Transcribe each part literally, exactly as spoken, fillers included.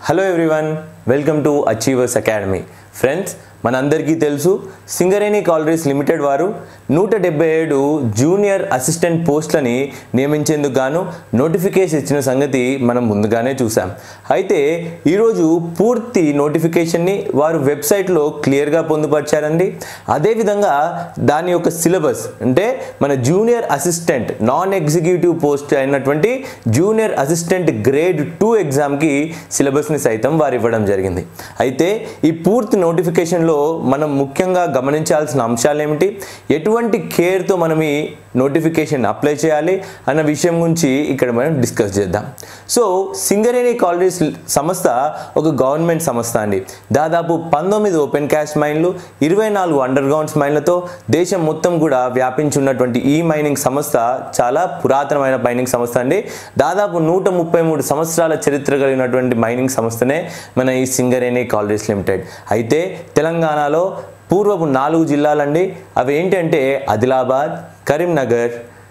Hello everyone, welcome to Achievers Academy. Friends, మనందరికీ తెలుసు Singareni collieries limited వారు నూట డెబ్బై ఏడు జూనియర్ అసిస్టెంట్ పోస్టులని నియమించేందుకు గాను నోటిఫికేషన్ ఇచ్చిన సంగతి మనం ముందుగానే చూసాం. అయితే ఈరోజు పూర్తి నోటిఫికేషన్ని వారు వెబ్సైట్లో క్లియర్గా పొందుపరిచారండి. అదేవిధంగా దాని యొక్క సిలబస్ అంటే మన junior assistant non executive post అయినటువంటి జూనియర్ అసిస్టెంట్ గ్రేడ్ టూ ఎగ్జామ్కి సిలబస్ని సైతం వారు ఇవ్వడం జరిగింది. అయితే ఈ పూర్తి నోటిఫికేషన్లో మనం ముఖ్యంగా గమనించాల్సిన అంశాలు ఏమిటి, ఎటువంటి కేర్తో మనం ఈ నోటిఫికేషన్ అప్లై చేయాలి అన్న విషయం గురించి ఇక్కడ మనం డిస్కస్ చేద్దాం. సో సింగరేణి కాలరీస్ సంస్థ ఒక గవర్నమెంట్ సంస్థ అండి. దాదాపు పంతొమ్మిది ఓపెన్ క్యాస్ట్ మైన్లు, ఇరవై నాలుగు అండర్ గ్రౌండ్స్ మైన్లతో దేశం మొత్తం కూడా వ్యాపించి ఉన్నటువంటి ఈ మైనింగ్ సంస్థ చాలా పురాతనమైన మైనింగ్ సంస్థ అండి. దాదాపు నూట ముప్పై మూడు సంవత్సరాల చరిత్ర కలిగినటువంటి మైనింగ్ సంస్థనే మన ఈ సింగరేణి కాలరీస్ లిమిటెడ్. అయితే తెలంగాణలో పూర్వపు నాలుగు జిల్లాలండి. అవి ఏంటంటే ఆదిలాబాద్, కరీంనగర్,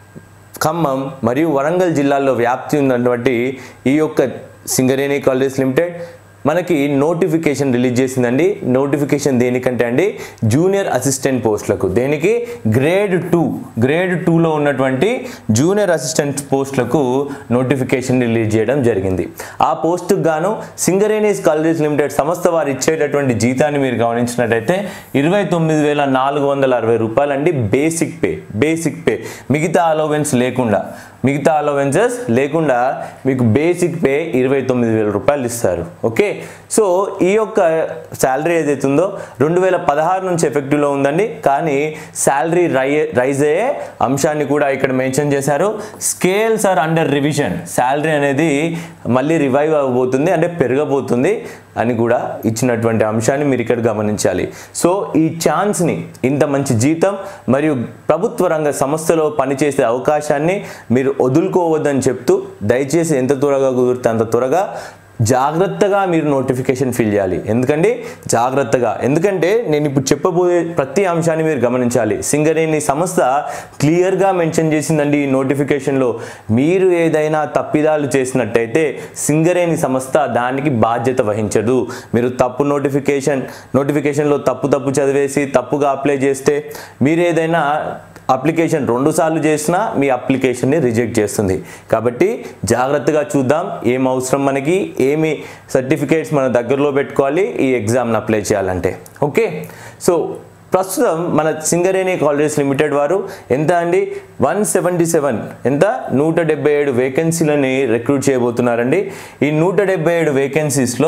ఖమ్మం మరియు వరంగల్ జిల్లాల్లో వ్యాప్తి ఉన్నటువంటి ఈ యొక్క సింగరేణి కాలరీస్ లిమిటెడ్ మనకి నోటిఫికేషన్ రిలీజ్ చేసిందండి. నోటిఫికేషన్ దేనికంటే అండి జూనియర్ అసిస్టెంట్ పోస్టులకు, దేనికి గ్రేడ్ టూ గ్రేడ్ టూలో ఉన్నటువంటి జూనియర్ అసిస్టెంట్ పోస్టులకు నోటిఫికేషన్ రిలీజ్ చేయడం జరిగింది. ఆ పోస్టుకు గాను సింగరేణి కాలరీస్ లిమిటెడ్ సంస్థ వారు ఇచ్చేటటువంటి జీతాన్ని మీరు గమనించినట్టయితే ఇరవై తొమ్మిది వేల నాలుగు వందల అరవై రూపాయలండి బేసిక్ పే. బేసిక్ పే మిగతా అలవెన్స్ లేకుండా మిగతా అలవెన్సెస్ లేకుండా మీకు బేసిక్ పే ఇరవై తొమ్మిది వేల రూపాయలు ఇస్తారు. ఓకే, సో ఈ యొక్క శాలరీ ఏదైతే ఉందో రెండు వేల పదహారు నుంచి ఎఫెక్టివ్లో ఉందండి. కానీ శాలరీ రై రైజ్ అయ్యే అంశాన్ని కూడా ఇక్కడ మెన్షన్ చేశారు. Scales are under revision, salary అనేది మళ్ళీ రివైవ్ అవ్వబోతుంది అంటే పెరగబోతుంది అని కూడా ఇచ్చినటువంటి అంశాన్ని మీరు ఇక్కడ గమనించాలి. సో ఈ ఛాన్స్ని, ఇంత మంచి జీతం మరియు ప్రభుత్వ రంగ సంస్థలో పనిచేసే అవకాశాన్ని మీరు వదులుకోవద్దని చెప్తూ దయచేసి ఎంత త్వరగా కుదిరితే అంత త్వరగా జాగ్రత్తగా మీరు నోటిఫికేషన్ ఫిల్ చేయాలి. ఎందుకండి జాగ్రత్తగా, ఎందుకంటే నేను ఇప్పుడు చెప్పబోయే ప్రతి అంశాన్ని మీరు గమనించాలి. సింగరేణి సంస్థ క్లియర్గా మెన్షన్ చేసిందండి ఈ నోటిఫికేషన్లో. మీరు ఏదైనా తప్పిదాలు చేసినట్టయితే సింగరేణి సంస్థ దానికి బాధ్యత వహించదు. మీరు తప్పు నోటిఫికేషన్ నోటిఫికేషన్లో తప్పు తప్పు చదివేసి తప్పుగా అప్లై చేస్తే, మీరు ఏదైనా అప్లికేషన్ రెండు సార్లు చేసినా మీ అప్లికేషన్ని రిజెక్ట్ చేస్తుంది. కాబట్టి జాగ్రత్తగా చూద్దాం ఏం అవసరం, మనకి ఏమి సర్టిఫికేట్స్ మన దగ్గరలో పెట్టుకోవాలి ఈ ఎగ్జామ్ని అప్లై చేయాలంటే. ఓకే, సో ప్రస్తుతం మన సింగరేణి కాలరీస్ లిమిటెడ్ వారు ఎంత అండి వన్ సెవెంటీ సెవెన్ ఎంత నూట డెబ్బై ఏడు వేకెన్సీలని రిక్రూట్ చేయబోతున్నారండి. ఈ నూట డెబ్బై ఏడు వేకెన్సీస్లో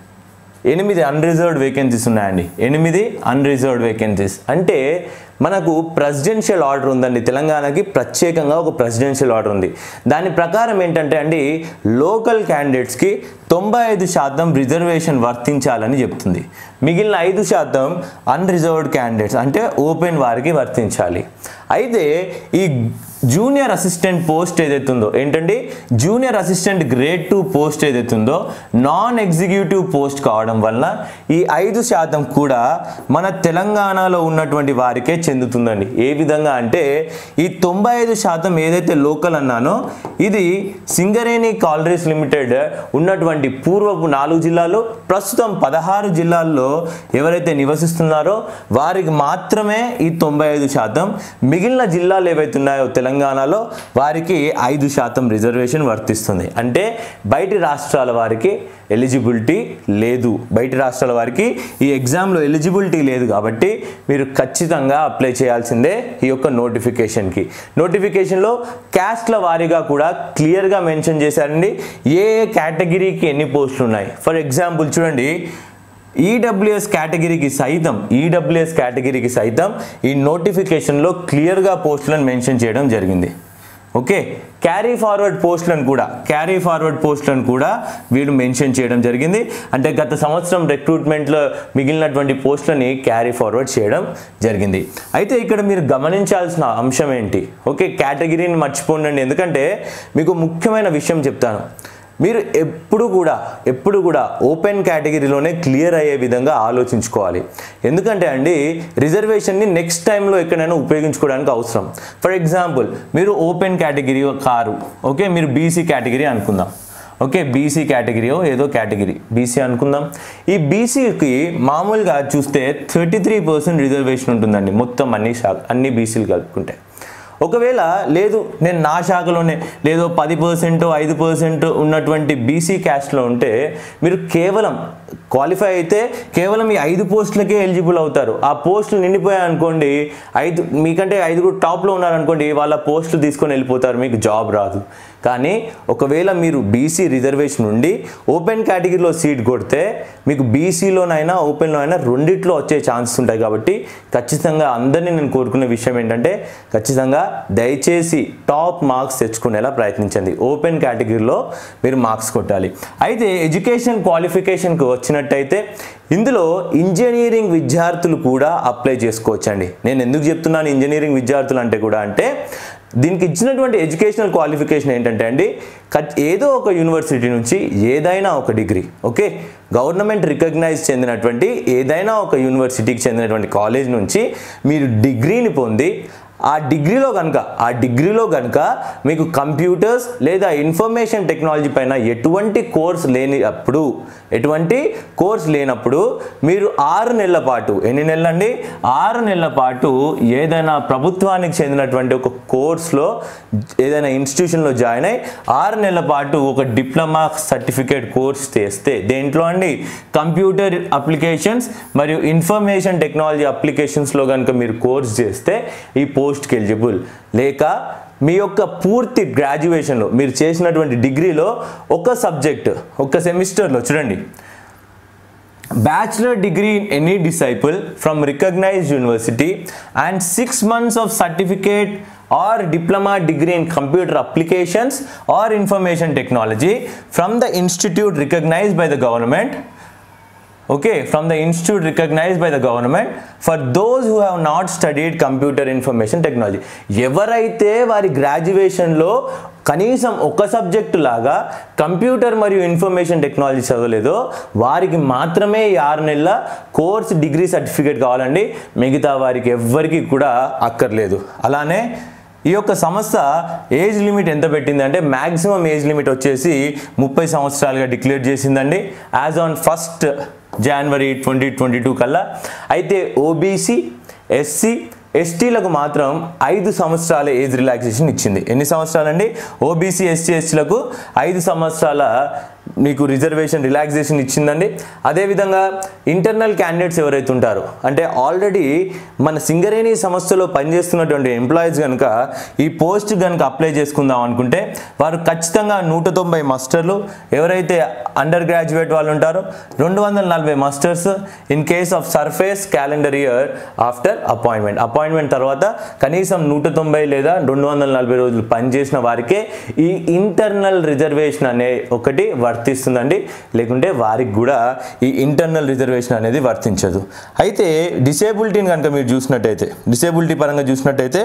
ఎనిమిది అన్రిజర్వ్డ్ వేకెన్సీస్ ఉన్నాయండి. ఎనిమిది అన్రిజర్వ్డ్ వేకెన్సీస్ అంటే మనకు ప్రెసిడెన్షియల్ ఆర్డర్ ఉందండి. తెలంగాణకి ప్రత్యేకంగా ఒక ప్రెసిడెన్షియల్ ఆర్డర్ ఉంది. దాని ప్రకారం ఏంటంటే అండి లోకల్ క్యాండిడేట్స్కి తొంభై ఐదు శాతం రిజర్వేషన్ వర్తించాలని చెప్తుంది. మిగిలిన ఐదు శాతం అన్రిజర్వ్డ్ క్యాండిడేట్స్ అంటే ఓపెన్ వారికి వర్తించాలి. అయితే ఈ జూనియర్ అసిస్టెంట్ పోస్ట్ ఏదైతే ఉందో ఏంటండి junior assistant grade two post ఏదైతే ఉందో నాన్ ఎగ్జిక్యూటివ్ పోస్ట్ కావడం వల్ల ఈ ఐదు శాతం కూడా మన తెలంగాణలో ఉన్నటువంటి వారికే చెందుతుందండి. ఏ విధంగా అంటే ఈ తొంభై ఐదు శాతం ఏదైతే లోకల్ అన్నానో ఇది సింగరేణి కాలరీస్ లిమిటెడ్ ఉన్నటువంటి పూర్వపు నాలుగు జిల్లాలు, ప్రస్తుతం పదహారు జిల్లాల్లో ఎవరైతే నివసిస్తున్నారో వారికి మాత్రమే ఈ తొంభై ఐదు శాతం. మిగిలిన జిల్లాలు ఏవైతే ఉన్నాయో తెలంగాణలో వారికి ఐదు శాతం రిజర్వేషన్ వర్తిస్తుంది. అంటే బయటి రాష్ట్రాల వారికి ఎలిజిబిలిటీ లేదు. బయటి రాష్ట్రాల వారికి ఈ ఎగ్జామ్లో ఎలిజిబిలిటీ లేదు. కాబట్టి మీరు ఖచ్చితంగా అప్లై చేయాల్సిందే ఈ యొక్క నోటిఫికేషన్కి. నోటిఫికేషన్లో క్యాస్ట్ల వారీగా కూడా క్లియర్గా మెన్షన్ చేశారండి ఏ ఏ కేటగిరీకి ఎన్ని పోస్టులు ఉన్నాయి. ఫర్ ఎగ్జాంపుల్ చూడండి, ఈడబ్ల్యూఎస్ కేటగిరీకి సైతం ఈడబ్ల్యూఎస్ కేటగిరీకి సైతం ఈ నోటిఫికేషన్లో క్లియర్గా పోస్టులను మెన్షన్ చేయడం జరిగింది. ఓకే, క్యారీ ఫార్వర్డ్ పోస్టులను కూడా క్యారీ ఫార్వర్డ్ పోస్టులను కూడా వీళ్ళు మెన్షన్ చేయడం జరిగింది. అంటే గత సంవత్సరం రిక్రూట్మెంట్లో మిగిలినటువంటి పోస్టులని క్యారీ ఫార్వర్డ్ చేయడం జరిగింది. అయితే ఇక్కడ మీరు గమనించాల్సిన అంశం ఏంటి, ఓకే కేటగిరీని మర్చిపోండి, ఎందుకంటే మీకు ముఖ్యమైన విషయం చెప్తాను. మీరు ఎప్పుడు కూడా ఎప్పుడు కూడా ఓపెన్ కేటగిరీలోనే క్లియర్ అయ్యే విధంగా ఆలోచించుకోవాలి. ఎందుకంటే అండి రిజర్వేషన్ని నెక్స్ట్ టైంలో ఎక్కడైనా ఉపయోగించుకోవడానికి అవసరం. ఫర్ ఎగ్జాంపుల్ మీరు ఓపెన్ కేటగిరీ కారు, ఓకే మీరు బీసీ కేటగిరీ అనుకుందాం. ఓకే, బీసీ కేటగిరీ ఏదో కేటగిరీ బీసీ అనుకుందాం. ఈ బీసీకి మామూలుగా చూస్తే థర్టీ త్రీ పర్సెంట్ రిజర్వేషన్ ఉంటుందండి మొత్తం అన్ని శాఖ అన్ని బీసీలు కలుపుకుంటే. ఒకవేళ లేదు నేను నా శాఖలోనే లేదో పది పర్సెంట్ ఐదు పర్సెంట్ ఉన్నటువంటి బీసీ క్యాస్ట్లో ఉంటే మీరు కేవలం క్వాలిఫై అయితే కేవలం ఈ ఐదు పోస్టులకే ఎలిజిబుల్ అవుతారు. ఆ పోస్టులు నిండిపోయాయి అనుకోండి, ఐదు మీకంటే ఐదుగురు టాప్లో ఉన్నారనుకోండి, వాళ్ళ పోస్టులు తీసుకొని వెళ్ళిపోతారు, మీకు జాబ్ రాదు. కానీ ఒకవేళ మీరు బీసీ రిజర్వేషన్ ఉండి ఓపెన్ కేటగిరీలో సీట్ కొడితే మీకు బీసీలోనైనా ఓపెన్లో అయినా రెండిట్లో వచ్చే ఛాన్సెస్ ఉంటాయి. కాబట్టి ఖచ్చితంగా అందరినీ నేను కోరుకునే విషయం ఏంటంటే ఖచ్చితంగా దయచేసి టాప్ మార్క్స్ తెచ్చుకునేలా ప్రయత్నించండి. ఓపెన్ కేటగిరీలో మీరు మార్క్స్ కొట్టాలి. అయితే ఎడ్యుకేషన్ క్వాలిఫికేషన్కి వచ్చినట్టయితే ఇందులో ఇంజనీరింగ్ విద్యార్థులు కూడా అప్లై చేసుకోవచ్చండి. నేను ఎందుకు చెప్తున్నాను ఇంజనీరింగ్ విద్యార్థులు అంటే కూడా అంటే దీనికి ఇచ్చినటువంటి ఎడ్యుకేషనల్ క్వాలిఫికేషన్ ఏంటంటే అండి ఏదో ఒక యూనివర్సిటీ నుంచి ఏదైనా ఒక డిగ్రీ, ఓకే, గవర్నమెంట్ రికగ్నైజ్ చెందినటువంటి ఏదైనా ఒక యూనివర్సిటీకి చెందినటువంటి కాలేజ్ నుంచి మీరు డిగ్రీని పొంది ఆ డిగ్రీలో కనుక ఆ డిగ్రీలో కనుక మీకు కంప్యూటర్స్ లేదా ఇన్ఫర్మేషన్ టెక్నాలజీ పైన ఎటువంటి కోర్స్ లేనప్పుడు ఎటువంటి కోర్స్ లేనప్పుడు మీరు ఆరు నెలల పాటు ఎన్ని నెలలు అండి ఆరు నెలల పాటు ఏదైనా ప్రభుత్వానికి చెందినటువంటి ఒక కోర్స్లో ఏదైనా ఇన్స్టిట్యూషన్లో జాయిన్ అయ్యి ఆరు నెలల పాటు ఒక డిప్లొమా సర్టిఫికేట్ కోర్స్ చేస్తే దేంట్లో అండి కంప్యూటర్ అప్లికేషన్స్ మరియు ఇన్ఫర్మేషన్ టెక్నాలజీ అప్లికేషన్స్లో కనుక మీరు కోర్స్ చేస్తే ఈ పోస్ట్కి ఎలిజిబుల్. లేక మీ యొక్క పూర్తి గ్రాడ్యుయేషన్లో మీరు చేసినటువంటి డిగ్రీలో ఒక సబ్జెక్ట్ ఒక సెమిస్టర్లో చూడండి bachelor degree in any discipline from recognised university and six months of certificate or diploma degree in computer applications or information technology from the institute recognized by the government, okay, from the institute recognized by the government for those who have not studied computer information technology. ఎవరైతే వారి గ్రాడ్యుయేషన్లో కనీసం ఒక subject లాగా computer మరియు information technology చదవలేదో వారికి మాత్రమే ఈ ఆరు నెలల కోర్స్ డిగ్రీ సర్టిఫికేట్ కావాలండి. మిగతా వారికి ఎవ్వరికి కూడా అక్కర్లేదు. అలానే ఈ యొక్క సంస్థ ఏజ్ లిమిట్ ఎంత పెట్టింది అంటే మ్యాక్సిమం ఏజ్ లిమిట్ వచ్చేసి ముప్పై సంవత్సరాలుగా డిక్లేర్ చేసిందండి as on first January twenty twenty two కల్లా. అయితే ఓబీసీ ఎస్సీ ఎస్టీలకు మాత్రం ఐదు సంవత్సరాల ఏజ్ రిలాక్సేషన్ ఇచ్చింది. ఎన్ని సంవత్సరాలండి ఓబీసీ ఎస్సీ ఎస్టీలకు ఐదు సంవత్సరాల మీకు రిజర్వేషన్ రిలాక్సేషన్ ఇచ్చిందండి. అదేవిధంగా ఇంటర్నల్ క్యాండిడేట్స్ ఎవరైతే ఉంటారో అంటే ఆల్రెడీ మన సింగరేణి సంస్థలో పనిచేస్తున్నటువంటి ఎంప్లాయీస్ కనుక ఈ పోస్ట్ కనుక అప్లై చేసుకుందాం అనుకుంటే వారు ఖచ్చితంగా నూట తొంభై మాస్టర్లు, ఎవరైతే అండర్ గ్రాడ్యుయేట్ వాళ్ళు ఉంటారో రెండు వందల నలభై masters in case of surface calendar year after appointment appointment తర్వాత కనీసం నూట తొంభై లేదా రెండు వందల నలభై రోజులు పనిచేసిన వారికే ఈ ఇంటర్నల్ రిజర్వేషన్ అనే ఒకటి వర్తిస్తుందండి. లేకుంటే వారికి కూడా ఈ ఇంటర్నల్ రిజర్వేషన్ అనేది వర్తించదు. అయితే డిసేబిలిటీని కనుక మీరు చూసినట్టయితే డిసేబిలిటీ పరంగా చూసినట్టయితే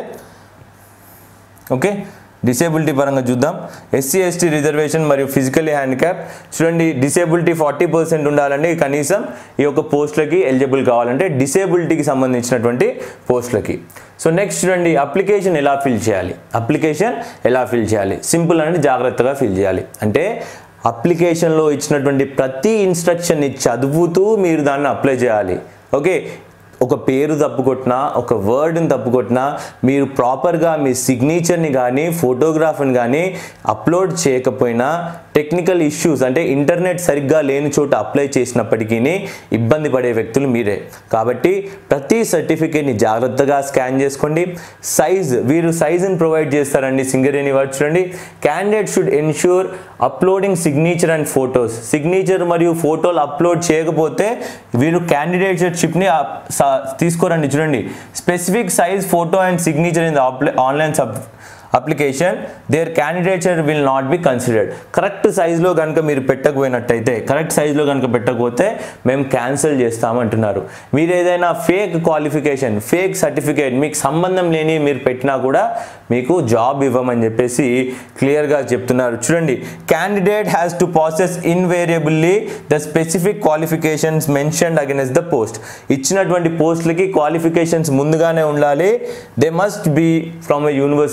ఓకే డిసేబిలిటీ పరంగా చూద్దాం. ఎస్సీ ఎస్టీ రిజర్వేషన్ మరియు ఫిజికల్లీ హ్యాండిక్యాప్ చూడండి డిసేబిలిటీ ఫార్టీ పర్సెంట్ ఉండాలండి కనీసం ఈ యొక్క పోస్టులకి ఎలిజిబుల్ కావాలంటే డిసేబిలిటీకి సంబంధించినటువంటి పోస్టులకి. సో నెక్స్ట్ చూడండి అప్లికేషన్ ఎలా ఫిల్ చేయాలి అప్లికేషన్ ఎలా ఫిల్ చేయాలి సింపుల్ అండి జాగ్రత్తగా ఫిల్ చేయాలి. అంటే అప్లికేషన్లో ఇచ్చినటువంటి ప్రతి ఇన్స్ట్రక్షన్ని చదువుతూ మీరు దాన్ని అప్లై చేయాలి. ఓకే ఒక పేరు తప్పు కొట్టినా ఒక వర్డ్ని తప్పు కొట్టినా మీరు ప్రాపర్గా మీ సిగ్నేచర్ని కానీ ఫోటోగ్రాఫ్ని కానీ అప్లోడ్ చేయకపోయినా టెక్నికల్ ఇష్యూస్ అంటే ఇంటర్నెట్ సరిగ్గా లేని చోట అప్లై చేసినప్పటికీ ఇబ్బంది పడే వ్యక్తులు మీరే. కాబట్టి ప్రతి సర్టిఫికేట్ని జాగ్రత్తగా స్కాన్ చేసుకోండి. సైజ్ వీరు సైజుని ప్రొవైడ్ చేస్తారండి సింగరేణి వారు. చూడండి candidate should ensure uploading signature and photos. Signature మరియు ఫోటోలు అప్లోడ్ చేయకపోతే వీరు క్యాండిడేట్షిప్ని తీసుకోరండి. చూడండి specific size photo and signature in the online sub application their candidature will not be considered. Correct సైజులో కనుక మీరు పెట్టకపోయినట్టయితే కరెక్ట్ సైజులో కనుక పెట్టకపోతే మేము క్యాన్సిల్ చేస్తామంటున్నారు. మీరు ఏదైనా ఫేక్ క్వాలిఫికేషన్ ఫేక్ సర్టిఫికేట్ మీకు సంబంధం లేని మీరు పెట్టినా కూడా మీకు జాబ్ ఇవ్వమని చెప్పేసి క్లియర్గా చెప్తున్నారు. చూడండి candidate has to process invariably the specific qualifications mentioned against the post. ఇచ్చినటువంటి పోస్టులకి క్వాలిఫికేషన్స్ ముందుగానే ఉండాలి. They must be from a university recognised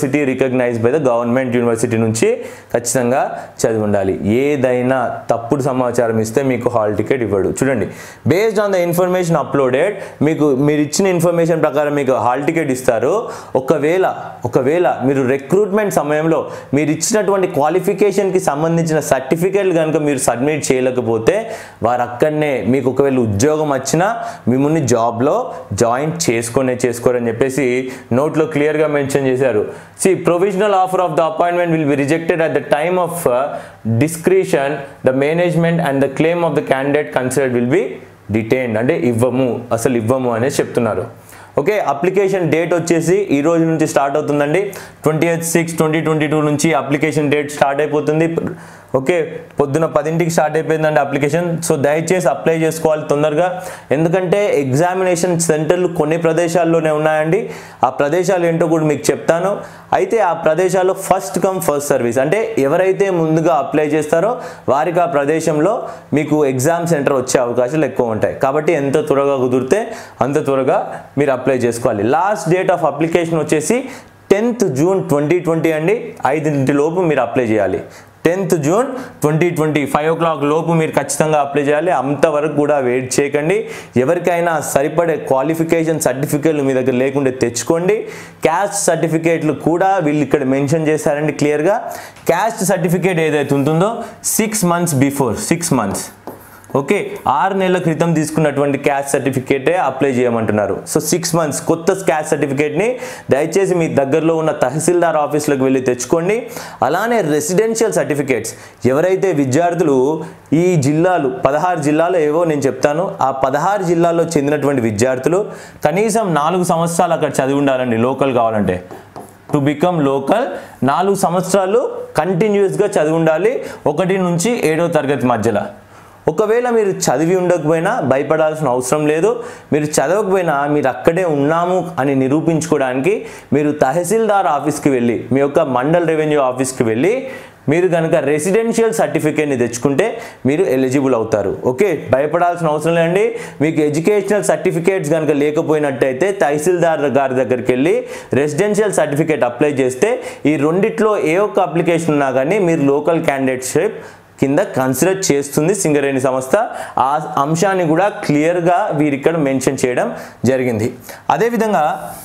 recognised by the government university నుంచి ఖచ్చితంగా చదివి ఉండాలి. ఏదైనా తప్పుడు సమాచారం ఇస్తే మీకు హాల్ టికెట్ ఇవ్వడు. చూడండి, based on the information uploaded, మీకు మీరు ఇచ్చిన ఇన్ఫర్మేషన్ ప్రకారం మీకు హాల్ టికెట్ ఇస్తారు. ఒకవేళ ఒకవేళ మీరు రిక్రూట్మెంట్ సమయంలో మీరు ఇచ్చినటువంటి క్వాలిఫికేషన్కి సంబంధించిన సర్టిఫికేట్లు కనుక మీరు సబ్మిట్ చేయలేకపోతే వారు అక్కడనే మీకు ఒకవేళ ఉద్యోగం వచ్చినా మిమ్మల్ని జాబ్లో జాయిన్ చేసుకునే చేసుకోరని చెప్పేసి నోట్లో క్లియర్గా మెన్షన్ చేశారు. See provisional offer of the appointment will be rejected at the time of discretion the management and the claim of the candidate considered will be detained. అంటే ఇవ్వము, అసలు ఇవ్వము అనేది చెప్తున్నారు. ఓకే, అప్లికేషన్ డేట్ వచ్చేసి ఈ రోజు నుంచి స్టార్ట్ అవుతుందండి. Twenty eighth six twenty twenty two నుంచి అప్లికేషన్ డేట్ స్టార్ట్ అయిపోతుంది. ఓకే, పొద్దున పదింటికి స్టార్ట్ అయిపోయిందండి అప్లికేషన్. సో దయచేసి అప్లై చేసుకోవాలి తొందరగా, ఎందుకంటే ఎగ్జామినేషన్ సెంటర్లు కొన్ని ప్రదేశాల్లోనే ఉన్నాయండి. ఆ ప్రదేశాలు ఏంటో కూడా మీకు చెప్తాను. అయితే ఆ ప్రదేశాల్లో ఫస్ట్ కమ్ ఫస్ట్ సర్వీస్, అంటే ఎవరైతే ముందుగా అప్లై చేస్తారో వారికి ఆ ప్రదేశంలో మీకు ఎగ్జామ్ సెంటర్ వచ్చే అవకాశాలు ఎక్కువ ఉంటాయి. కాబట్టి ఎంత త్వరగా కుదిరితే అంత త్వరగా మీరు అప్లై చేసుకోవాలి. లాస్ట్ డేట్ ఆఫ్ అప్లికేషన్ వచ్చేసి టెన్త్ జూన్ ట్వంటీ ట్వంటీ అండి. ఐదింటి లోపు మీరు అప్లై చేయాలి. Tenth June twenty twenty five o'clock లోపు మీరు ఖచ్చితంగా అప్లై చేయాలి. అంతవరకు కూడా వెయిట్ చేయకండి. ఎవరికైనా సరిపడే క్వాలిఫికేషన్ సర్టిఫికేట్లు మీ దగ్గర లేకుంటే తెచ్చుకోండి. క్యాస్ట్ సర్టిఫికేట్లు కూడా వీళ్ళు ఇక్కడ మెన్షన్ చేశారండి క్లియర్గా. క్యాస్ట్ సర్టిఫికేట్ ఏదైతే ఉంటుందో six months before six months okay ఆరు నెలల క్రితం తీసుకున్నటువంటి క్యాస్ట్ సర్టిఫికేటే అప్లై చేయమంటున్నారు. సో సిక్స్ మంత్స్ కొత్త క్యాస్ట్ సర్టిఫికేట్ని దయచేసి మీ దగ్గరలో ఉన్న తహసీల్దార్ ఆఫీస్లోకి వెళ్ళి తెచ్చుకోండి. అలానే రెసిడెన్షియల్ సర్టిఫికేట్స్ ఎవరైతే విద్యార్థులు ఈ జిల్లాలు పదహారు జిల్లాలు ఏవో నేను చెప్తాను, ఆ పదహారు జిల్లాల్లో చెందినటువంటి విద్యార్థులు కనీసం నాలుగు సంవత్సరాలు అక్కడ చదివి ఉండాలండి. లోకల్ కావాలంటే టు బికమ్ లోకల్ నాలుగు సంవత్సరాలు కంటిన్యూస్గా చదివి ఉండాలి, ఒకటి నుంచి ఏడో తరగతి మధ్యలో. ఒకవేళ మీరు చదివి ఉండకపోయినా భయపడాల్సిన అవసరం లేదు. మీరు చదవకపోయినా మీరు అక్కడే ఉన్నాము అని నిరూపించుకోవడానికి మీరు తహసీల్దార్ ఆఫీస్కి వెళ్ళి మీ యొక్క మండల్ రెవెన్యూ ఆఫీస్కి వెళ్ళి మీరు కనుక రెసిడెన్షియల్ సర్టిఫికేట్ని తెచ్చుకుంటే మీరు ఎలిజిబుల్ అవుతారు. ఓకే, భయపడాల్సిన అవసరం లేదండి. మీకు ఎడ్యుకేషనల్ సర్టిఫికేట్స్ కనుక లేకపోయినట్టయితే తహసీల్దార్ గారి దగ్గరికి వెళ్ళి రెసిడెన్షియల్ సర్టిఫికేట్ అప్లై చేస్తే ఈ రెండిట్లో ఏ ఒక్క అప్లికేషన్ ఉన్నా కానీ మీరు లోకల్ క్యాండిడేట్షిప్ కింద కన్సిడర్ చేస్తుంది సింగరేణి సంస్థ. ఆ అంశాన్ని కూడా క్లియర్గా వీరిక్కడ మెన్షన్ చేయడం జరిగింది. అదేవిధంగా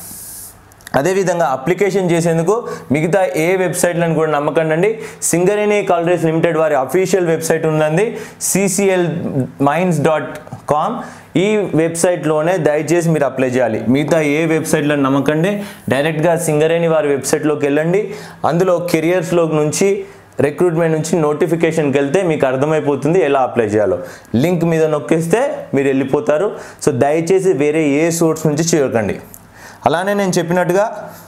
అదేవిధంగా అప్లికేషన్ చేసేందుకు మిగతా ఏ వెబ్సైట్లను కూడా నమ్మకండి. సింగరేణి కాలరీస్ లిమిటెడ్ వారి అఫీషియల్ వెబ్సైట్ ఉందండి, సిసిఎల్ మైన్స్ డాట్ కామ్. ఈ వెబ్సైట్లోనే దయచేసి మీరు అప్లై చేయాలి. మిగతా ఏ వెబ్సైట్లను నమ్మకండి. డైరెక్ట్గా సింగరేణి వారి వెబ్సైట్లోకి వెళ్ళండి. అందులో కెరియర్స్లో నుంచి రిక్రూట్మెంట్ నుంచి నోటిఫికేషన్కి వెళ్తే మీకు అర్థమైపోతుంది ఎలా అప్లై చేయాలో. లింక్ మీద నొక్కేస్తే మీరు వెళ్ళిపోతారు. సో దయచేసి వేరే ఏ సోర్స్ నుంచి చేయకండి. అలానే నేను చెప్పినట్టుగా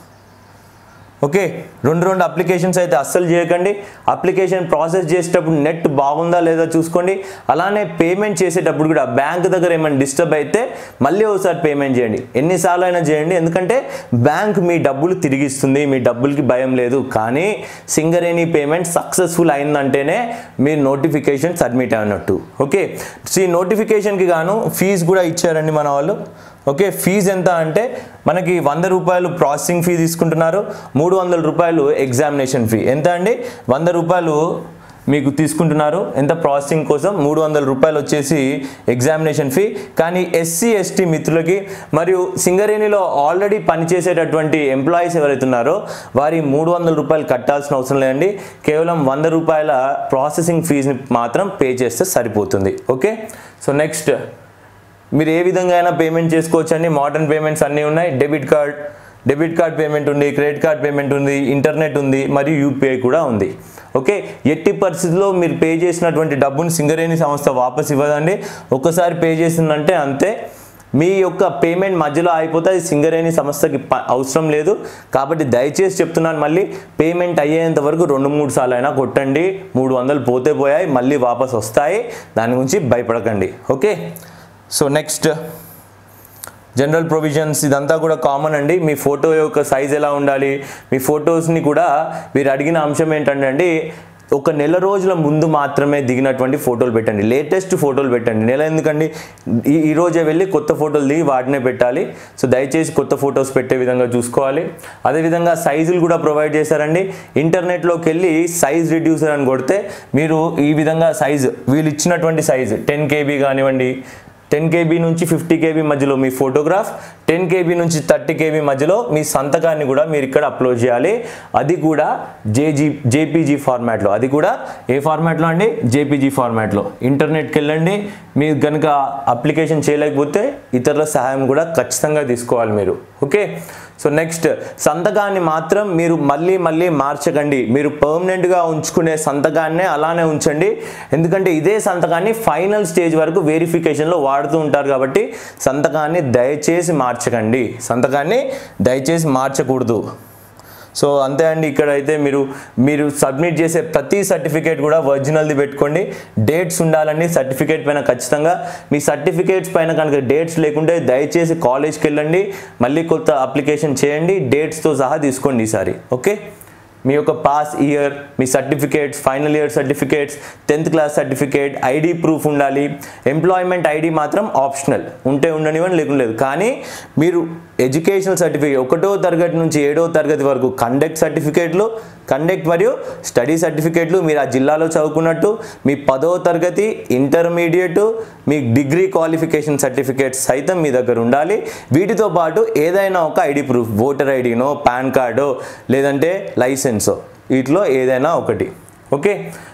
ఓకే రెండు రెండు అప్లికేషన్స్ అయితే అస్సలు చేయకండి. అప్లికేషన్ ప్రాసెస్ చేసేటప్పుడు నెట్ బాగుందా లేదా చూసుకోండి. అలానే పేమెంట్ చేసేటప్పుడు కూడా బ్యాంక్ దగ్గర ఏమైనా డిస్టర్బ్ అయితే మళ్ళీ ఒకసారి పేమెంట్ చేయండి. ఎన్నిసార్లు అయినా చేయండి, ఎందుకంటే బ్యాంక్ మీ డబ్బులు తిరిగిస్తుంది, మీ డబ్బులకి భయం లేదు. కానీ సింగరేణి పేమెంట్ సక్సెస్ఫుల్ అయిందంటేనే మీరు నోటిఫికేషన్ సబ్మిట్ అయినట్టు. ఓకే, ఈ నోటిఫికేషన్కి గాను ఫీజు కూడా ఇచ్చారండి మన వాళ్ళు. ఓకే, ఫీజు ఎంత అంటే మనకి వంద రూపాయలు ప్రాసెసింగ్ ఫీ తీసుకుంటున్నారు, మూడు వందల రూపాయలు ఎగ్జామినేషన్ ఫీ. ఎంత అండి? వంద రూపాయలు మీకు తీసుకుంటున్నారు. ఎంత ప్రాసెసింగ్ కోసం? మూడు వందల రూపాయలు వచ్చేసి ఎగ్జామినేషన్ ఫీ. కానీ ఎస్సీ ఎస్టీ మిత్రులకి మరియు సింగరేణిలో ఆల్రెడీ పనిచేసేటటువంటి ఎంప్లాయీస్ ఎవరైతే ఉన్నారో వారి మూడు వందల రూపాయలు కట్టాల్సిన అవసరం లేదండి. కేవలం వంద రూపాయల ప్రాసెసింగ్ ఫీజుని మాత్రం పే చేస్తే సరిపోతుంది. ఓకే, సో నెక్స్ట్ మీరు ఏ విధంగా అయినా పేమెంట్ చేసుకోవచ్చు అండి. మోడర్న్ పేమెంట్స్ అన్నీ ఉన్నాయి. Debit card debit card payment ఉంది, క్రెడిట్ కార్డ్ పేమెంట్ ఉంది, ఇంటర్నెట్ ఉంది, మరియు యూపీఐ కూడా ఉంది. ఓకే, ఎట్టి పరిస్థితుల్లో మీరు పే చేసినటువంటి డబ్బును సింగరేణి సంస్థ వాపస్ ఇవ్వదండి. ఒక్కసారి పే చేసిందంటే అంతే, మీ యొక్క పేమెంట్ మధ్యలో అయిపోతే అది సింగరేణి సంస్థకి అవసరం లేదు. కాబట్టి దయచేసి చెప్తున్నాను, మళ్ళీ పేమెంట్ అయ్యేంత వరకు రెండు మూడు సార్లు అయినా కొట్టండి. మూడు వందలు పోతే పోయాయి, మళ్ళీ వాపస్ వస్తాయి, దాని గురించి భయపడకండి. Okay, so next general provisions ఇదంతా కూడా కామన్ అండి. మీ ఫోటో యొక్క సైజ్ ఎలా ఉండాలి, మీ ఫొటోస్ని కూడా మీరు అడిగిన అంశం ఏంటంటే అండి ఒక నెల రోజుల ముందు మాత్రమే దిగినటువంటి ఫోటోలు పెట్టండి, లేటెస్ట్ ఫోటోలు పెట్టండి. నెల ఎందుకండి, ఈ ఈరోజే వెళ్ళి కొత్త ఫోటోలు దిగి వాటినే పెట్టాలి. సో దయచేసి కొత్త ఫొటోస్ పెట్టే విధంగా చూసుకోవాలి. అదేవిధంగా సైజులు కూడా ప్రొవైడ్ చేశారండి. ఇంటర్నెట్లోకి వెళ్ళి సైజ్ రిడ్యూసర్ అని కొడితే మీరు ఈ విధంగా సైజు, వీళ్ళు ఇచ్చినటువంటి సైజు టెన్ కేబీ కానివ్వండి, టెన్ కేబీ నుంచి ఫిఫ్టీ కేబీ మధ్యలో మీ ఫోటోగ్రాఫ్, టెన్ కేబీ నుంచి థర్టీ కేబీ మధ్యలో మీ సంతకాన్ని కూడా మీరు ఇక్కడ అప్లోడ్ చేయాలి. అది కూడా జేజీ జేపీజీ ఫార్మాట్లో, అది కూడా ఏ ఫార్మాట్లో అండి, జేపీజీ ఫార్మాట్లో. ఇంటర్నెట్కి వెళ్ళండి. మీరు కనుక అప్లికేషన్ చేయలేకపోతే ఇతరుల సహాయం కూడా ఖచ్చితంగా తీసుకోవాలి మీరు. ఓకే, సో నెక్స్ట్ సంతకాన్ని మాత్రం మీరు మళ్ళీ మళ్ళీ మార్చకండి. మీరు పర్మనెంట్గా ఉంచుకునే సంతకాన్నే అలానే ఉంచండి. ఎందుకంటే ఇదే సంతకాన్ని ఫైనల్ స్టేజ్ వరకు వెరిఫికేషన్లో వాడుతూ ఉంటారు కాబట్టి సంతకాన్ని దయచేసి మార్చకండి, సంతకాన్ని దయచేసి మార్చకూడదు. సో అంతే అండి. ఇక్కడైతే మీరు మీరు సబ్మిట్ చేసే ప్రతి సర్టిఫికేట్ కూడా ఒరిజినల్ది పెట్టుకోండి. డేట్స్ ఉండాలండి సర్టిఫికేట్ పైన ఖచ్చితంగా. మీ సర్టిఫికేట్స్ పైన కనుక డేట్స్ లేకుంటే దయచేసి కాలేజ్కి వెళ్ళండి, మళ్ళీ కొత్త అప్లికేషన్ చేయండి, డేట్స్తో సహా తీసుకోండి ఈసారి. ఓకే, మీ యొక్క పాస్ ఇయర్, మీ certificates, final year certificates, tenth class certificate, ID proof ఉండాలి. ఎంప్లాయ్మెంట్ ఐడి మాత్రం ఆప్షనల్, ఉంటే ఉండనివ్వండి లేకుండా లేదు. కానీ మీరు ఎడ్యుకేషనల్ సర్టిఫికేట్ ఒకటో తరగతి నుంచి ఏడో తరగతి వరకు కండక్ట్ సర్టిఫికేట్లు, కండక్ట్ మరియు స్టడీ సర్టిఫికేట్లు మీరు ఆ జిల్లాలో చదువుకున్నట్టు, మీ పదో తరగతి, ఇంటర్మీడియట్, మీ డిగ్రీ క్వాలిఫికేషన్ సర్టిఫికేట్ సైతం మీ దగ్గర ఉండాలి. వీటితో పాటు ఏదైనా ఒక ఐడి ప్రూఫ్, ఓటర్ ఐడినో, పాన్ కార్డో, లేదంటే లైసెన్సో, వీటిలో ఏదైనా ఒకటి. Okay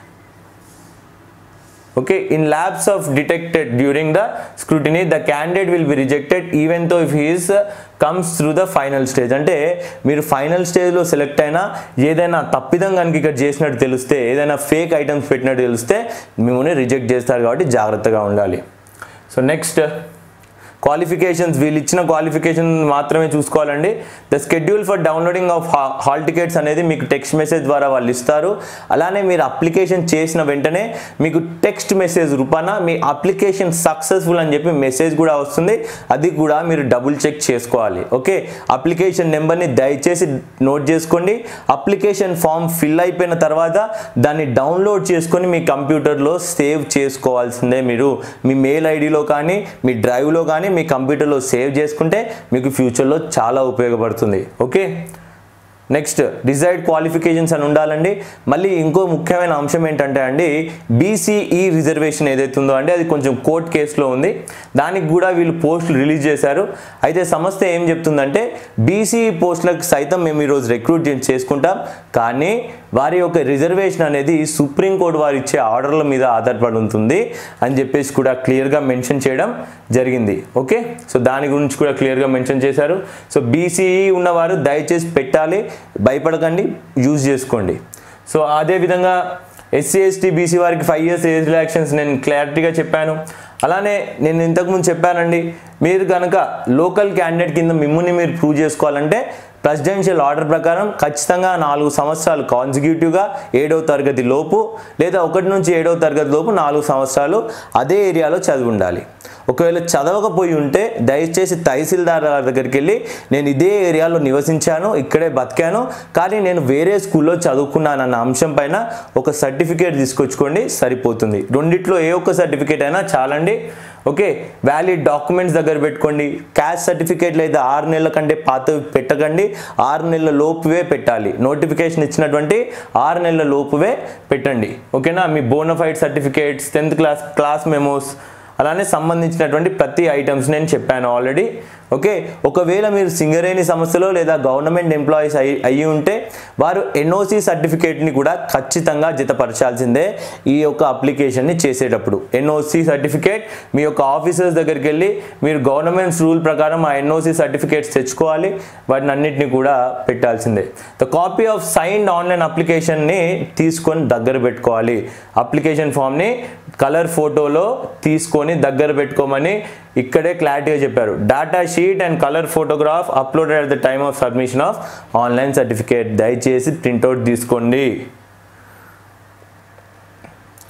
Okay, in lapse of detected during the scrutiny, the candidate will be rejected even though if he is uh, comes through the final stage. అంటే మీరు ఫైనల్ స్టేజ్లో సెలెక్ట్ అయినా ఏదైనా తప్పిదం కనుక ఇక్కడ చేసినట్టు తెలిస్తే, ఏదైనా ఫేక్ ఐటమ్స్ పెట్టినట్టు తెలిస్తే మిమ్మల్ని రిజెక్ట్ చేస్తారు కాబట్టి జాగ్రత్తగా ఉండాలి. సో నెక్స్ట్ క్వాలిఫికేషన్స్, వీళ్ళు ఇచ్చిన క్వాలిఫికేషన్ మాత్రమే చూసుకోవాలండి. The schedule for downloading of hall tickets అనేది మీకు టెక్స్ట్ మెసేజ్ ద్వారా వాళ్ళు ఇస్తారు. అలానే మీరు అప్లికేషన్ చేసిన వెంటనే మీకు టెక్స్ట్ మెసేజ్ రూపాన మీ అప్లికేషన్ సక్సెస్ఫుల్ అని చెప్పి మెసేజ్ కూడా వస్తుంది. అది కూడా మీరు డబుల్ చెక్ చేసుకోవాలి. ఓకే, అప్లికేషన్ నెంబర్ని దయచేసి నోట్ చేసుకోండి. అప్లికేషన్ ఫామ్ ఫిల్ అయిపోయిన తర్వాత దాన్ని డౌన్లోడ్ చేసుకొని మీ కంప్యూటర్లో సేవ్ చేసుకోవాల్సిందే. మీరు మీ మెయిల్ ఐడిలో కానీ మీ డ్రైవ్లో కానీ మీ కంప్యూటర్లో సేవ్ చేసుకుంటే మీకు ఫ్యూచర్లో చాలా ఉపయోగపడుతుంది. ఓకే, నెక్స్ట్ డిజైర్డ్ క్వాలిఫికేషన్స్ అని ఉండాలండి. మళ్ళీ ఇంకో ముఖ్యమైన అంశం ఏంటంటే అండి, బీసీఈ రిజర్వేషన్ ఏదైతే ఉందో అంటే అది కొంచెం కోర్ట్ కేసులో ఉంది. దానికి కూడా వీళ్ళు పోస్టులు రిలీజ్ చేశారు. అయితే సంస్థ ఏం చెప్తుందంటే బీసీఈ పోస్టులకు సైతం మేము ఈరోజు రిక్రూట్ చేసుకుంటాం, కానీ వారి యొక్క రిజర్వేషన్ అనేది సుప్రీంకోర్టు వారు ఇచ్చే ఆర్డర్ల మీద ఆధారపడి ఉంటుంది అని చెప్పేసి కూడా క్లియర్గా మెన్షన్ చేయడం జరిగింది. ఓకే, సో దాని గురించి కూడా క్లియర్గా మెన్షన్ చేశారు. సో బీసీఈ ఉన్నవారు దయచేసి పెట్టాలి, భయపడకండి, యూజ్ చేసుకోండి. సో అదేవిధంగా ఎస్సీ ఎస్టీ బీసీ వారికి ఫైవ్ ఇయర్స్ ఏజ్ రిలాక్షన్స్ నేను క్లారిటీగా చెప్పాను. అలానే నేను ఇంతకుముందు చెప్పానండి, మీరు కనుక లోకల్ క్యాండిడేట్ కింద మిమ్మల్ని మీరు ప్రూవ్ చేసుకోవాలంటే ప్రెసిడెన్షియల్ ఆర్డర్ ప్రకారం ఖచ్చితంగా నాలుగు సంవత్సరాలు కాన్సిక్యూటివ్గా ఏడవ తరగతి లోపు లేదా ఒకటి నుంచి ఏడవ తరగతి లోపు నాలుగు సంవత్సరాలు అదే ఏరియాలో చదివి ఉండాలి. ఒకవేళ చదవకపోయి ఉంటే దయచేసి తహసీల్దార్ గారి దగ్గరికి వెళ్ళి నేను ఇదే ఏరియాలో నివసించాను, ఇక్కడే బతికాను, కానీ నేను వేరే స్కూల్లో చదువుకున్నాను అన్న అంశం పైన ఒక సర్టిఫికేట్ తీసుకొచ్చుకోండి, సరిపోతుంది. రెండిట్లో ఏ ఒక్క సర్టిఫికేట్ అయినా చాలండి. ఓకే, వ్యాలిడ్ డాక్యుమెంట్స్ దగ్గర పెట్టుకోండి. క్యాస్ట్ సర్టిఫికేట్లు అయితే ఆరు నెలల కంటే పాత పెట్టకండి, ఆరు నెలల లోపువే పెట్టాలి. నోటిఫికేషన్ ఇచ్చినటువంటి ఆరు నెలల లోపువే పెట్టండి. ఓకేనా, మీ bonafide certificates, tenth class class memos, అలానే సంబంధించినటువంటి ప్రతి ఐటమ్స్ నేను చెప్పాను ఆల్రెడీ. ఓకే, ఒకవేళ మీరు సింగరేణి సంస్థలో లేదా గవర్నమెంట్ ఎంప్లాయీస్ అయి అయ్యి ఉంటే వారు ఎన్ఓసి సర్టిఫికేట్ని కూడా ఖచ్చితంగా జతపరచాల్సిందే ఈ యొక్క అప్లికేషన్ని చేసేటప్పుడు. ఎన్ఓసి సర్టిఫికేట్ మీ యొక్క ఆఫీసర్స్ దగ్గరికి వెళ్ళి మీరు గవర్నమెంట్స్ రూల్ ప్రకారం ఆ ఎన్ఓసి సర్టిఫికేట్స్ తెచ్చుకోవాలి, వాటిని అన్నింటినీ కూడా పెట్టాల్సిందే. The copy of signed online అప్లికేషన్ని తీసుకొని దగ్గర పెట్టుకోవాలి. అప్లికేషన్ ఫామ్ని కలర్ ఫోటోలో తీసుకొని దగ్గర పెట్టుకోమని ఇక్కడే క్లారిటీగా చెప్పారు. Data sheet and colour photograph uploaded at the time of submission of online certificate. దయచేసి ప్రింట్అవుట్ తీసుకోండి.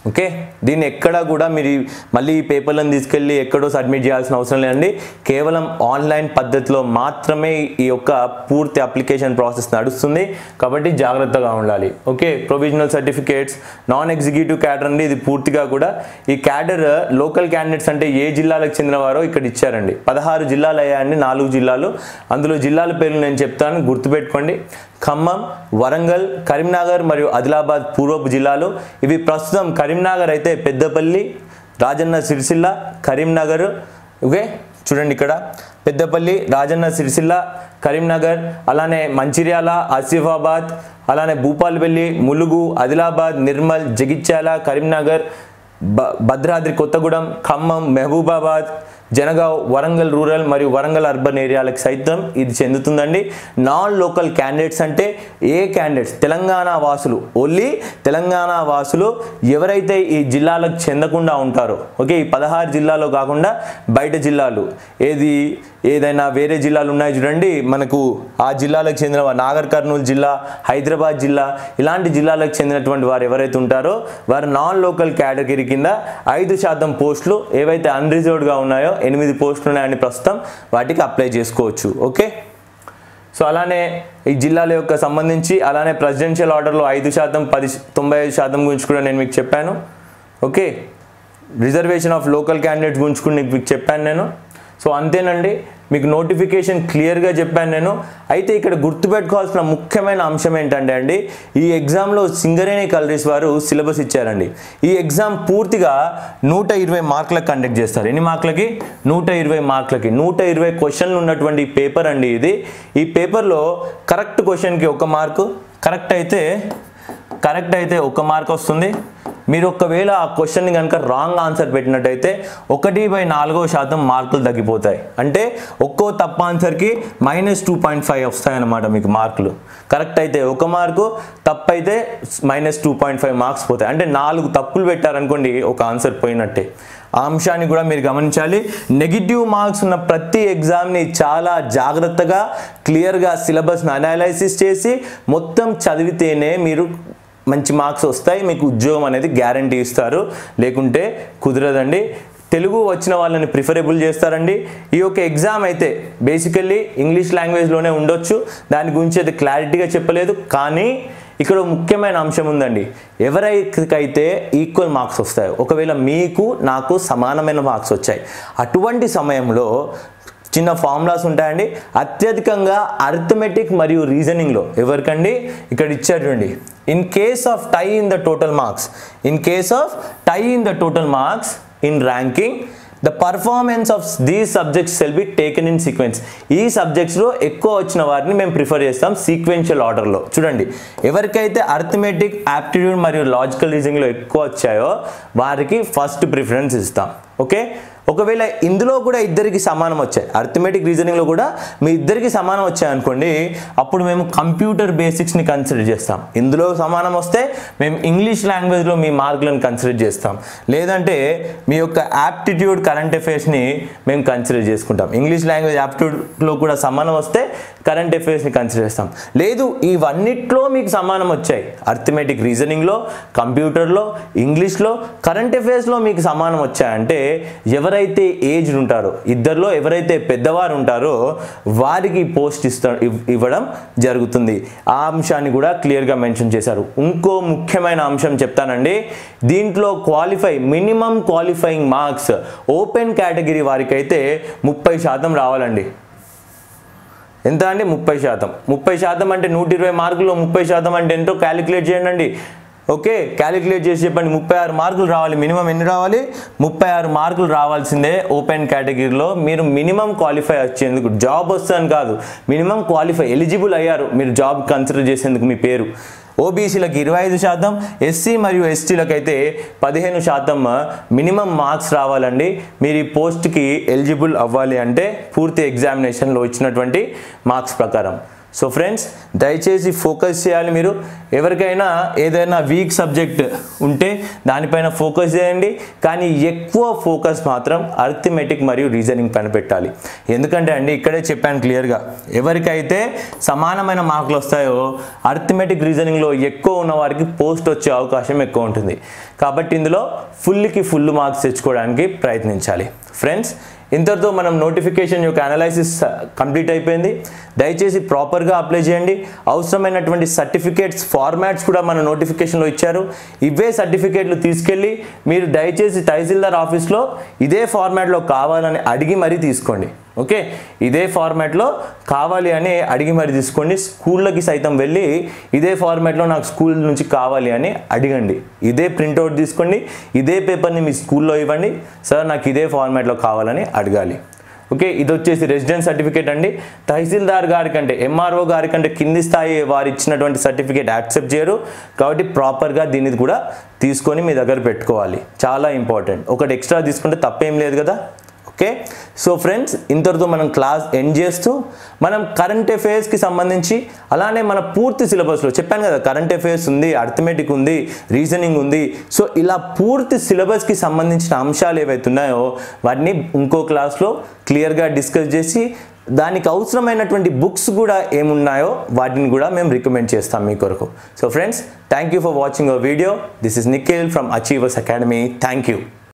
ఓకే, దీన్ని ఎక్కడ కూడా మీరు మళ్ళీ ఈ పేపర్లను తీసుకెళ్ళి ఎక్కడో సబ్మిట్ చేయాల్సిన అవసరం లేదండి. కేవలం ఆన్లైన్ పద్ధతిలో మాత్రమే ఈ యొక్క పూర్తి అప్లికేషన్ ప్రాసెస్ నడుస్తుంది, కాబట్టి జాగ్రత్తగా ఉండాలి. Okay, provisional certificates, non executive cadre అండి. ఇది పూర్తిగా కూడా ఈ క్యాడర్ లోకల్ క్యాండిడేట్స్ అంటే ఏ జిల్లాలకు చెందినవారో ఇక్కడ ఇచ్చారండి. పదహారు జిల్లాలు అయ్యాయండి, నాలుగు జిల్లాలు. అందులో జిల్లాల పేర్లు నేను చెప్తాను, గుర్తుపెట్టుకోండి. ఖమ్మం, వరంగల్, కరీంనగర్ మరియు ఆదిలాబాద్ పూర్వపు జిల్లాలు. ఇవి ప్రస్తుతం కరీంనగర్ అయితే పెద్దపల్లి, రాజన్న సిరిసిల్ల, కరీంనగర్. ఓకే, చూడండి ఇక్కడ పెద్దపల్లి, రాజన్న సిరిసిల్ల, కరీంనగర్, అలానే మంచిర్యాల, ఆసిఫాబాద్, అలానే భూపాలపల్లి, ములుగు, ఆదిలాబాద్, నిర్మల్, జగిత్యాల, కరీంనగర్, భద్రాద్రి కొత్తగూడెం, ఖమ్మం, మహబూబాబాద్, జనగావ్, వరంగల్ రూరల్ మరియు వరంగల్ అర్బన్ ఏరియాలకు సైతం ఇది చెందుతుందండి. నాన్ లోకల్ క్యాండిడేట్స్ అంటే ఏ క్యాండిడేట్స్ తెలంగాణ వాసులు, ఓన్లీ తెలంగాణ వాసులు ఎవరైతే ఈ జిల్లాలకు చెందకుండా ఉంటారో, ఓకే, ఈ పదహారు జిల్లాలో కాకుండా బయట జిల్లాలు ఏది ఏదైనా వేరే జిల్లాలు ఉన్నాయి చూడండి మనకు, ఆ జిల్లాలకు చెందిన నాగర్ కర్నూలు జిల్లా, హైదరాబాద్ జిల్లా, ఇలాంటి జిల్లాలకు చెందినటువంటి వారు ఎవరైతే ఉంటారో వారు నాన్ లోకల్ కేటగిరీ కింద ఐదు శాతం పోస్టులు ఏవైతే అన్రిజర్వ్డ్గా ఉన్నాయో ఎనిమిది పోస్టులు ఉన్నాయని ప్రస్తుతం వాటికి అప్లై చేసుకోవచ్చు. ఓకే, సో అలానే ఈ జిల్లాల యొక్క సంబంధించి అలానే ప్రెసిడెన్షియల్ ఆర్డర్లో ఐదు శాతం పది తొంభై ఐదు శాతం గురించి కూడా నేను మీకు చెప్పాను. Okay, reservation of local candidates గురించి కూడా మీకు చెప్పాను నేను. సో అంతేనండి, మీకు నోటిఫికేషన్ క్లియర్గా చెప్పాను నేను. అయితే ఇక్కడ గుర్తుపెట్టుకోవాల్సిన ముఖ్యమైన అంశం ఏంటంటే అండి, ఈ ఎగ్జామ్లో సింగరేణి కలరీస్ వారు సిలబస్ ఇచ్చారండి. ఈ ఎగ్జామ్ పూర్తిగా నూట ఇరవై మార్కులకు కండక్ట్ చేస్తారు. ఎన్ని మార్కులకి? నూట ఇరవై మార్కులకి. నూట ఇరవై క్వశ్చన్లు ఉన్నటువంటి పేపర్ అండి ఇది. ఈ పేపర్లో కరెక్ట్ క్వశ్చన్కి ఒక మార్కు, కరెక్ట్ అయితే కరెక్ట్ అయితే ఒక మార్క్ వస్తుంది. మీరు ఒకవేళ ఆ క్వశ్చన్ని కనుక రాంగ్ ఆన్సర్ పెట్టినట్టయితే ఒకటి బై నాలుగో శాతం మార్కులు తగ్గిపోతాయి. అంటే ఒక్కో తప్పు ఆన్సర్కి మైనస్ టూ పాయింట్ ఫైవ్ వస్తాయి అన్నమాట మీకు మార్కులు. కరెక్ట్ అయితే ఒక మార్కు, తప్పు అయితే minus two point five marks పోతాయి. అంటే నాలుగు తప్పులు పెట్టారనుకోండి ఒక ఆన్సర్ పోయినట్టే. ఆ అంశాన్ని కూడా మీరు గమనించాలి. నెగిటివ్ మార్క్స్ ఉన్న ప్రతి ఎగ్జామ్ని చాలా జాగ్రత్తగా క్లియర్గా సిలబస్ని అనాలైసిస్ చేసి మొత్తం చదివితేనే మీరు మంచి మార్క్స్ వస్తాయి, మీకు ఉద్యోగం అనేది గ్యారంటీ ఇస్తారు, లేకుంటే కుదరదండి. తెలుగు వచ్చిన వాళ్ళని ప్రిఫరబుల్ చేస్తారండి. ఈ యొక్క ఎగ్జామ్ అయితే బేసికల్లీ ఇంగ్లీష్ లాంగ్వేజ్లోనే ఉండొచ్చు, దాని గురించి అయితే క్లారిటీగా చెప్పలేదు. కానీ ఇక్కడ ముఖ్యమైన అంశం ఉందండి, ఎవరికైతే ఈక్వల్ మార్క్స్ వస్తాయో, ఒకవేళ మీకు నాకు సమానమైన మార్క్స్ వచ్చాయి అటువంటి సమయంలో చిన్న ఫార్ములాస్ ఉంటాయండి. అత్యధికంగా అర్థమెటిక్ మరియు రీజనింగ్లో ఎవరికండి ఇక్కడ ఇచ్చారు చూడండి, in case of tie in the total marks in case of tie in the total marks in ranking the performance of these subjects will be taken in sequence. ఈ సబ్జెక్ట్స్లో ఎక్కువ వచ్చిన వారిని మేము ప్రిఫర్ చేస్తాం సీక్వెన్షియల్ ఆర్డర్లో. చూడండి, ఎవరికైతే అర్థమెటిక్, యాప్టిట్యూడ్ మరియు లాజికల్ రీజనింగ్లో ఎక్కువ వచ్చాయో వారికి ఫస్ట్ ప్రిఫరెన్స్ ఇస్తాం. ఓకే, ఒకవేళ ఇందులో కూడా ఇద్దరికి సమానం వచ్చాయి, అర్థమెటిక్ రీజనింగ్లో కూడా మీ ఇద్దరికి సమానం వచ్చాయి అనుకోండి, అప్పుడు మేము కంప్యూటర్ బేసిక్స్ని కన్సిడర్ చేస్తాం. ఇందులో సమానం వస్తే మేము ఇంగ్లీష్ లాంగ్వేజ్లో మీ మార్కులను కన్సిడర్ చేస్తాం, లేదంటే మీ యొక్క యాప్టిట్యూడ్, కరెంట్ అఫైర్స్ని మేము కన్సిడర్ చేసుకుంటాం. ఇంగ్లీష్ లాంగ్వేజ్ యాప్టిట్యూడ్లో కూడా సమానం వస్తే కరెంట్ అఫైర్స్ని కన్సిడర్ చేస్తాం. లేదు ఇవన్నిట్లో మీకు సమానం వచ్చాయి, అర్థమెటిక్ రీజనింగ్లో, కంప్యూటర్లో, ఇంగ్లీష్లో, కరెంట్ అఫైర్స్లో మీకు సమానం వచ్చాయంటే ఎవరైతే ఏజ్డ్ ఉంటారో, ఇద్దరిలో ఎవరైతే పెద్దవారు ఉంటారో వారికి పోస్ట్ ఇస్తా ఇవ్వడం జరుగుతుంది. ఆ అంశాన్ని కూడా క్లియర్గా మెన్షన్ చేశారు. ఇంకో ముఖ్యమైన అంశం చెప్తానండి, దీంట్లో qualify minimum qualifying marks open category వారికి అయితే ముప్పై శాతం రావాలండి. ఎంత అండి? ముప్పై శాతం. ముప్పై శాతం అంటే నూట ఇరవై మార్కుల్లో ముప్పై శాతం అంటే ఎంతో క్యాలిక్యులేట్ చేయండి అండి. ఓకే, క్యాలిక్యులేట్ చేసి చెప్పండి. ముప్పై ఆరు మార్కులు రావాలి. మినిమం ఎన్ని రావాలి? ముప్పై ఆరు మార్కులు రావాల్సిందే ఓపెన్ కేటగిరీలో. మీరు మినిమం క్వాలిఫై వచ్చేందుకు, జాబ్ వస్తుందని కాదు, మినిమం క్వాలిఫై ఎలిజిబుల్ అయ్యారు మీరు జాబ్ కన్సిడర్ చేసేందుకు మీ పేరు. ఓబీసీలకు ఇరవై ఐదు శాతం, ఎస్సీ మరియు ఎస్టీలకు అయితే పదిహేను శాతం మినిమం మార్క్స్ రావాలండి మీరు ఈ పోస్ట్కి ఎలిజిబుల్ అవ్వాలి అంటే పూర్తి ఎగ్జామినేషన్లో ఇచ్చినటువంటి మార్క్స్ ప్రకారం. సో ఫ్రెండ్స్ దయచేసి ఫోకస్ చేయాలి. మీరు ఎవరికైనా ఏదైనా వీక్ సబ్జెక్ట్ ఉంటే దానిపైన ఫోకస్ చేయండి, కానీ ఎక్కువ ఫోకస్ మాత్రం అర్థమెటిక్ మరియు రీజనింగ్ పైన పెట్టాలి. ఎందుకంటే అండి ఇక్కడే చెప్పాను క్లియర్గా, ఎవరికైతే సమానమైన మార్కులు వస్తాయో అర్థమెటిక్ రీజనింగ్లో ఎక్కువ ఉన్న వారికి పోస్ట్ వచ్చే అవకాశం ఎక్కువ ఉంటుంది. కాబట్టి ఇందులో ఫుల్కి ఫుల్ మార్క్స్ తెచ్చుకోవడానికి ప్రయత్నించాలి. ఫ్రెండ్స్ ఇంతటితో మనం నోటిఫికేషన్ యొక్క అనాలైసిస్ కంప్లీట్ అయిపోయింది. దయచేసి ప్రాపర్గా అప్లై చేయండి. అవసరమైనటువంటి సర్టిఫికేట్స్ ఫార్మాట్స్ కూడా మన నోటిఫికేషన్లో ఇచ్చారు. ఇవే సర్టిఫికేట్లు తీసుకెళ్ళి మీరు దయచేసి తహసీల్దార్ ఆఫీస్లో ఇదే ఫార్మాట్లో కావాలని అడిగి మరీ తీసుకోండి. ఓకే, ఇదే ఫార్మాట్లో కావాలి అని అడిగి మరి తీసుకోండి. స్కూళ్ళకి సైతం వెళ్ళి ఇదే ఫార్మాట్లో నాకు స్కూల్ నుంచి కావాలి అని అడగండి. ఇదే ప్రింట్అవుట్ తీసుకోండి, ఇదే పేపర్ని మీ స్కూల్లో ఇవ్వండి, సార్ నాకు ఇదే ఫార్మాట్లో కావాలని అడగాలి. ఓకే, ఇది వచ్చేసి రెసిడెన్స్ సర్టిఫికేట్ అండి. తహసీల్దార్ గారి కంటే ఎంఆర్ఓ గారి కంటే కింది స్థాయి వారు ఇచ్చినటువంటి సర్టిఫికేట్ యాక్సెప్ట్ చేయరు. కాబట్టి ప్రాపర్గా దీన్ని కూడా తీసుకొని మీ దగ్గర పెట్టుకోవాలి, చాలా ఇంపార్టెంట్. ఒకటి ఎక్స్ట్రా తీసుకుంటే తప్పేం లేదు కదా. ఓకే, సో ఫ్రెండ్స్ ఇంతటితో మనం క్లాస్ ఎండ్ చేస్తూ మనం కరెంట్ అఫైర్స్కి సంబంధించి అలానే మన పూర్తి సిలబస్లో చెప్పాను కదా, కరెంట్ అఫైర్స్ ఉంది, అర్థమెటిక్ ఉంది, రీజనింగ్ ఉంది. సో ఇలా పూర్తి సిలబస్కి సంబంధించిన అంశాలు ఏవైతే ఉన్నాయో వాటిని ఇంకో క్లాస్లో క్లియర్గా డిస్కస్ చేసి దానికి అవసరమైనటువంటి బుక్స్ కూడా ఏమున్నాయో వాటిని కూడా మేము రికమెండ్ చేస్తాం మీ కొరకు. So friends thank you for watching our video. This is Nikhil from Achievers Academy. Thank you.